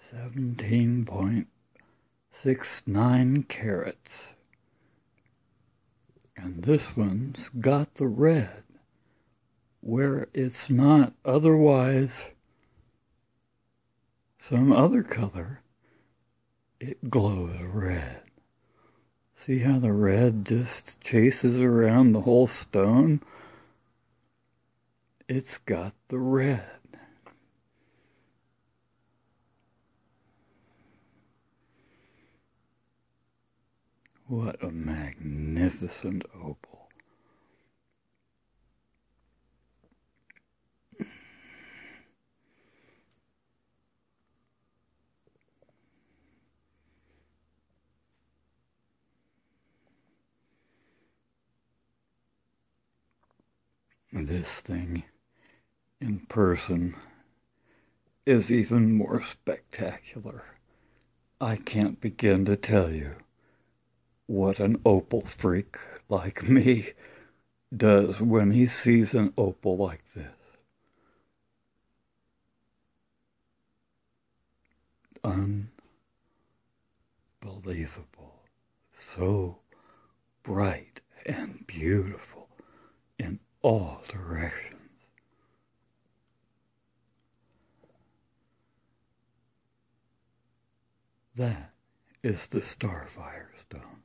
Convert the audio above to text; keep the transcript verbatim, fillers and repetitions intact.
seventeen point six nine carats. And this one's got the red, where it's not otherwise some other color. It glows red. See how the red just chases around the whole stone? It's got the red. What a magnificent opal. This thing in person is even more spectacular. I can't begin to tell you what an opal freak like me does when he sees an opal like this. Unbelievable. So bright and beautiful in all directions. That is the StarFire stone.